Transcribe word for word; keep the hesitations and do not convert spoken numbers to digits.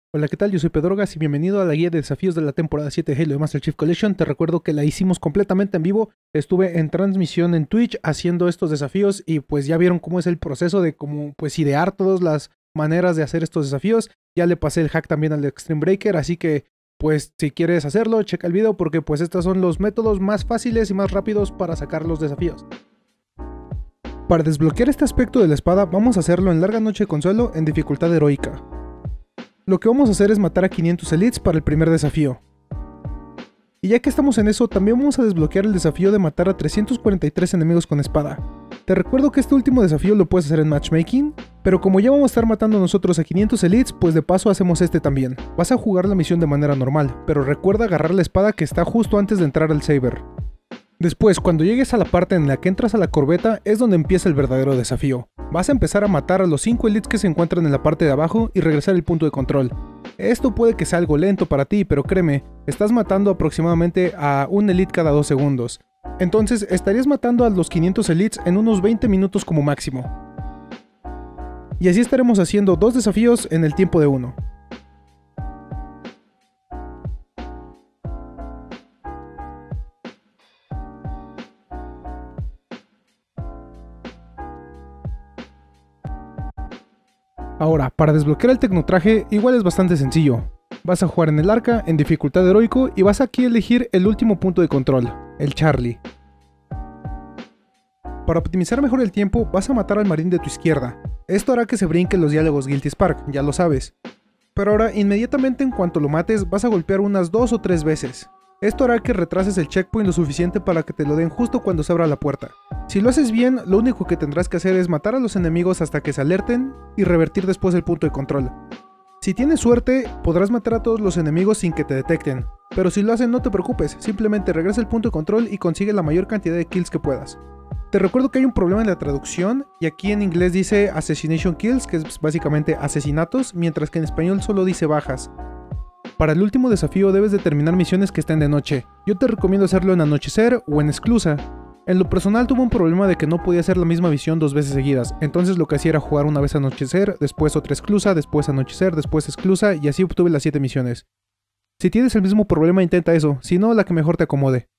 Hola, ¿qué tal? Yo soy Pedrogas y bienvenido a la guía de desafíos de la temporada siete de Halo Master Chief Collection. Te recuerdo que la hicimos completamente en vivo. Estuve en transmisión en Twitch haciendo estos desafíos y pues ya vieron cómo es el proceso de cómo pues idear todas las maneras de hacer estos desafíos. Ya le pasé el hack también al Extreme Breaker, así que pues si quieres hacerlo, checa el video porque pues estos son los métodos más fáciles y más rápidos para sacar los desafíos. Para desbloquear este aspecto de la espada vamos a hacerlo en Larga Noche de Consuelo en dificultad heroica. Lo que vamos a hacer es matar a quinientos elites para el primer desafío. Y ya que estamos en eso, también vamos a desbloquear el desafío de matar a trescientos cuarenta y tres enemigos con espada. Te recuerdo que este último desafío lo puedes hacer en matchmaking, pero como ya vamos a estar matando nosotros a quinientos elites, pues de paso hacemos este también. Vas a jugar la misión de manera normal, pero recuerda agarrar la espada que está justo antes de entrar al Saber. Después, cuando llegues a la parte en la que entras a la corbeta, es donde empieza el verdadero desafío. Vas a empezar a matar a los cinco elites que se encuentran en la parte de abajo y regresar al punto de control. Esto puede que sea algo lento para ti, pero créeme, estás matando aproximadamente a un elite cada dos segundos. Entonces estarías matando a los quinientos elites en unos veinte minutos como máximo. Y así estaremos haciendo dos desafíos en el tiempo de uno. Ahora, para desbloquear el tecnotraje igual es bastante sencillo. Vas a jugar en el arca, en dificultad heroico y vas aquí a elegir el último punto de control, el Charlie. Para optimizar mejor el tiempo vas a matar al marín de tu izquierda. Esto hará que se brinquen los diálogos Guilty Spark, ya lo sabes. Pero ahora inmediatamente en cuanto lo mates vas a golpear unas dos o tres veces. Esto hará que retrases el checkpoint lo suficiente para que te lo den justo cuando se abra la puerta. Si lo haces bien, lo único que tendrás que hacer es matar a los enemigos hasta que se alerten y revertir después el punto de control. Si tienes suerte, podrás matar a todos los enemigos sin que te detecten, pero si lo hacen no te preocupes, simplemente regresa el punto de control y consigue la mayor cantidad de kills que puedas. Te recuerdo que hay un problema en la traducción, y aquí en inglés dice Assassination Kills, que es básicamente asesinatos, mientras que en español solo dice bajas. Para el último desafío debes de terminar misiones que estén de noche. Yo te recomiendo hacerlo en Anochecer o en Exclusa. En lo personal tuve un problema de que no podía hacer la misma misión dos veces seguidas, entonces lo que hacía era jugar una vez Anochecer, después otra Exclusa, después Anochecer, después Exclusa y así obtuve las siete misiones. Si tienes el mismo problema intenta eso, si no la que mejor te acomode.